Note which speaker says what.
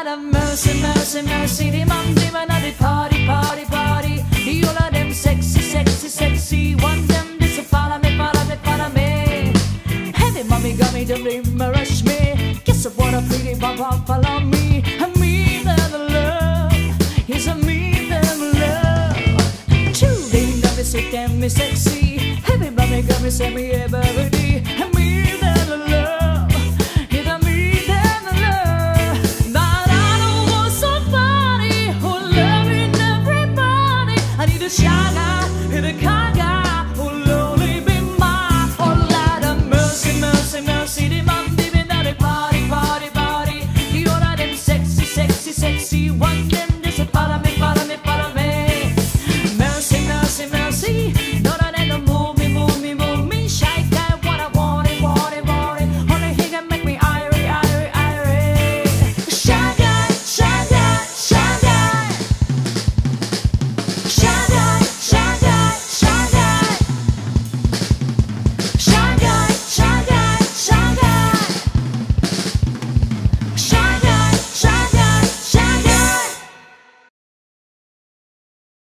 Speaker 1: Lord have mercy, mercy, mercy. The man, them and the party, party, party. The all of them sexy, sexy, sexy. One them this a follow me, follow me, follow me. Heavy mommy got me, them rush me. Guess what a pretty papa follow me. And me them love is a me them love. Two them got me sick and me sexy. Heavy mommy got me, say me every